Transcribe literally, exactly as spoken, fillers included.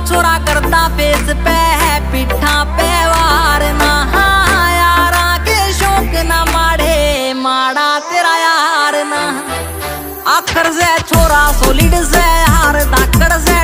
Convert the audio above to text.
छोरा करता फेस पे है पिठा पे वार ना यारा के शौक ना माड़े माड़ा तेरा यार ना आखर से छोरा सोलिड से हार धाकड़ से